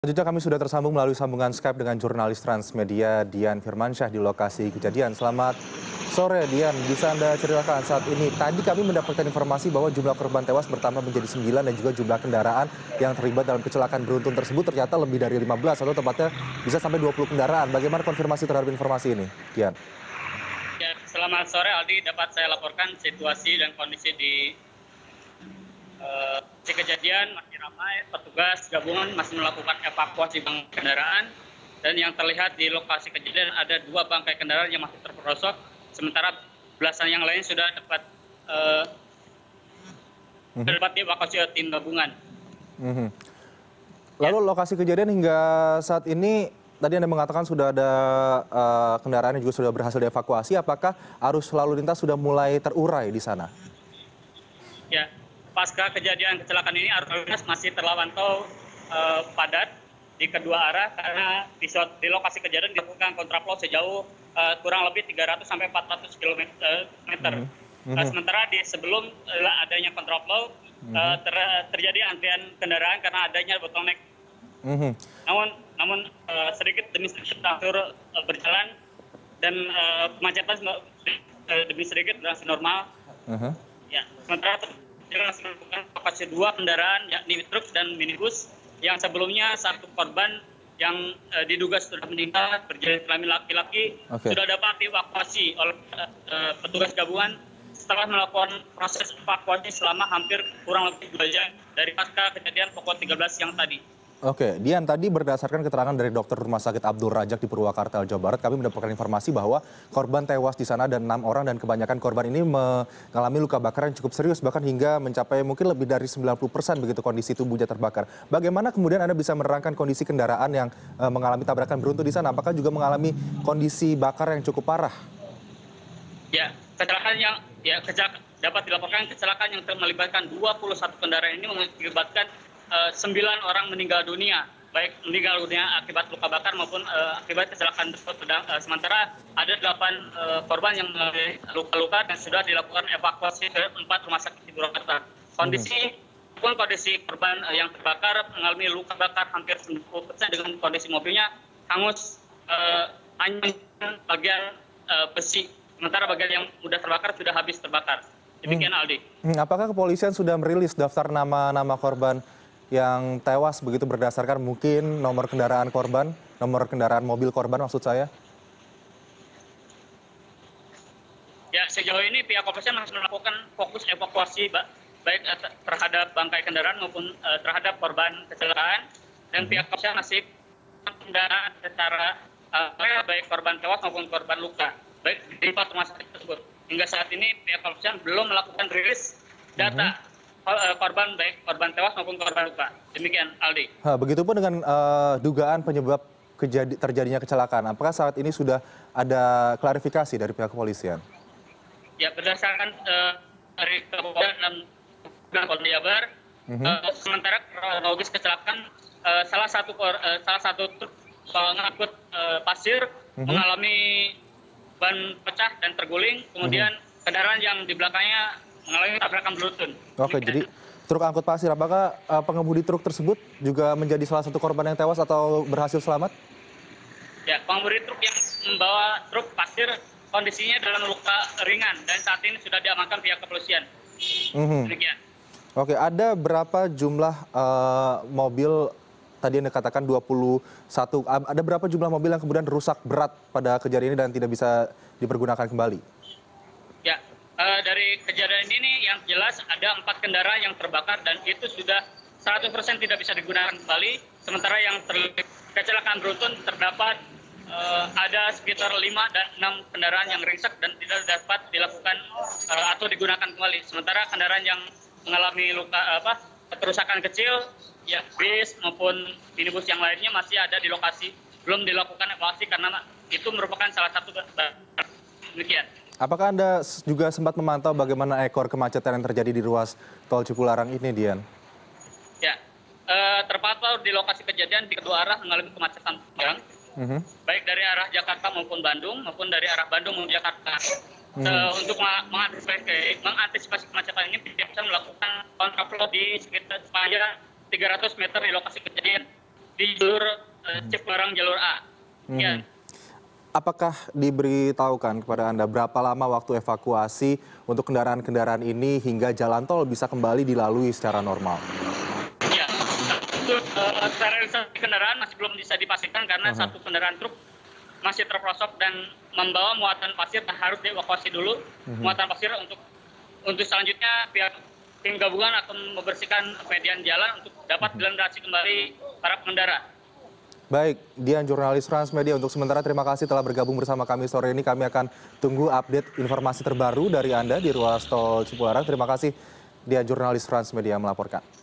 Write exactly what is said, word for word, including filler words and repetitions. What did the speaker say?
Selanjutnya kami sudah tersambung melalui sambungan Skype dengan jurnalis Transmedia Dian Firmansyah di lokasi kejadian. Selamat sore Dian, bisa Anda ceritakan saat ini? Tadi kami mendapatkan informasi bahwa jumlah korban tewas bertambah menjadi sembilan dan juga jumlah kendaraan yang terlibat dalam kecelakaan beruntun tersebut ternyata lebih dari lima belas atau tepatnya bisa sampai dua puluh kendaraan. Bagaimana konfirmasi terhadap informasi ini, Dian? Ya, selamat sore Aldi, dapat saya laporkan situasi dan kondisi di uh, di kejadian masih ramai, petugas gabungan masih melakukan evakuasi bangkai kendaraan dan yang terlihat di lokasi kejadian ada dua bangkai kendaraan yang masih terperosok, sementara belasan yang lain sudah dapat uh, mm-hmm. dapat dievakuasi oleh tim gabungan. Mm-hmm. Lalu ya. Lokasi kejadian hingga saat ini tadi Anda mengatakan sudah ada uh, kendaraan yang juga sudah berhasil dievakuasi. Apakah arus lalu lintas sudah mulai terurai di sana? Ya, pasca kejadian kecelakaan ini arus lalu lintas masih terpantau uh, padat di kedua arah karena di, di lokasi kejadian dilakukan kontraflow sejauh uh, kurang lebih tiga ratus sampai empat ratus kilometer. Mm-hmm. Nah, sementara di sebelum uh, adanya kontraflow mm-hmm. uh, ter, terjadi antrian kendaraan karena adanya bottleneck. Mm-hmm. Namun, namun uh, sedikit demi sedikit akhir uh, berjalan dan uh, kemacetan uh, demi sedikit berangsur normal. Uh-huh. Ya, sementara langsung melakukan evakuasi dua kendaraan yakni truk dan minibus yang sebelumnya satu korban yang uh, diduga sudah meninggal berjenis kelamin laki-laki okay. sudah dapat dievakuasi oleh uh, uh, petugas gabungan setelah melakukan proses evakuasi selama hampir kurang lebih dua jam dari pasca kejadian pukul tiga belas siang tadi. Oke, Dian, tadi berdasarkan keterangan dari dokter Rumah Sakit Abdul Rajak di Purwakarta, Jawa Barat, kami mendapatkan informasi bahwa korban tewas di sana dan enam orang dan kebanyakan korban ini mengalami luka bakar yang cukup serius, bahkan hingga mencapai mungkin lebih dari sembilan puluh persen begitu kondisi tubuhnya terbakar. Bagaimana kemudian Anda bisa menerangkan kondisi kendaraan yang uh, mengalami tabrakan beruntun di sana? Apakah juga mengalami kondisi bakar yang cukup parah? Ya, kecelakaan yang ya kecelakaan, dapat dilaporkan kecelakaan yang melibatkan dua puluh satu kendaraan ini mengakibatkan sembilan orang meninggal dunia, baik meninggal dunia akibat luka bakar maupun uh, akibat kecelakaan tersebut. Uh, sementara ada delapan uh, korban yang mengalami luka-luka dan sudah dilakukan evakuasi ke empat rumah sakit di Purwakarta. Kondisi hmm. pun kondisi korban uh, yang terbakar mengalami luka bakar hampir sembilan puluh persen dengan kondisi mobilnya hangus uh, hanya bagian uh, besi, sementara bagian yang mudah terbakar sudah habis terbakar. Demikian hmm. Aldi. Hmm, apakah kepolisian sudah merilis daftar nama-nama korban yang tewas begitu berdasarkan mungkin nomor kendaraan korban, nomor kendaraan mobil korban maksud saya? Ya, sejauh ini pihak kepolisian masih melakukan fokus evakuasi baik terhadap bangkai kendaraan maupun uh, terhadap korban kecelakaan dan hmm. pihak kepolisian masih kendaraan secara uh, baik korban tewas maupun korban luka baik di empat rumah sakit tersebut. Hingga saat ini pihak kepolisian belum melakukan rilis data hmm. korban baik korban tewas maupun korban luka. Demikian Aldi. Ha, begitupun dengan uh, dugaan penyebab kejadi, terjadinya kecelakaan. Apakah saat ini sudah ada klarifikasi dari pihak kepolisian? Ya, berdasarkan uh, dari kepolisian dan Polda Jabar, mm-hmm. uh, sementara kronologis kecelakaan uh, salah satu uh, salah satu truk pengangkut uh, pasir mm-hmm. mengalami ban pecah dan terguling, kemudian mm-hmm. kendaraan yang di belakangnya mengalami tabrakan beruntun. Oke, jadi truk angkut pasir, apakah uh, pengemudi truk tersebut juga menjadi salah satu korban yang tewas atau berhasil selamat? Ya, pengemudi truk yang membawa truk pasir kondisinya dalam luka ringan dan saat ini sudah diamankan pihak kepolisian. Mm-hmm. Demikian. Oke, ada berapa jumlah uh, mobil tadi Anda katakan dua puluh satu, ada berapa jumlah mobil yang kemudian rusak berat pada kejadian ini dan tidak bisa dipergunakan kembali? Ya. Uh, dari kejadian ini yang jelas ada empat kendaraan yang terbakar dan itu sudah seratus persen tidak bisa digunakan kembali. Sementara yang terlibat kecelakaan beruntun terdapat uh, ada sekitar lima dan enam kendaraan yang ringsek dan tidak dapat dilakukan uh, atau digunakan kembali. Sementara kendaraan yang mengalami luka apa kerusakan kecil, ya bis maupun minibus yang lainnya masih ada di lokasi, belum dilakukan evakuasi karena itu merupakan salah satu. Demikian. Apakah Anda juga sempat memantau bagaimana ekor kemacetan yang terjadi di ruas tol Cipularang ini, Dian? Ya, eh, terpantau di lokasi kejadian di kedua arah mengalami kemacetan panjang, mm-hmm. baik dari arah Jakarta maupun Bandung, maupun dari arah Bandung menuju Jakarta. Mm-hmm. Eh, untuk mengantisipasi, mengantisipasi kemacetan ini, bisa melakukan kontraflow di sekitar sepanjang tiga ratus meter di lokasi kejadian. di jalur uh, Cipularang jalur A. Mhm. Ya. Apakah diberitahukan kepada Anda berapa lama waktu evakuasi untuk kendaraan-kendaraan ini hingga jalan tol bisa kembali dilalui secara normal? Ya, untuk uh, sterilisasi kendaraan masih belum bisa dipastikan karena Uh-huh. satu kendaraan truk masih terperosok dan membawa muatan pasir dan harus dievakuasi dulu Mhm. muatan pasir untuk untuk selanjutnya pihak tim gabungan akan membersihkan median jalan untuk dapat dilintasi kembali para pengendara. Baik, Dian jurnalis Transmedia untuk sementara terima kasih telah bergabung bersama kami sore ini. Kami akan tunggu update informasi terbaru dari Anda di ruas tol Cipularang. Terima kasih Dian jurnalis Transmedia melaporkan.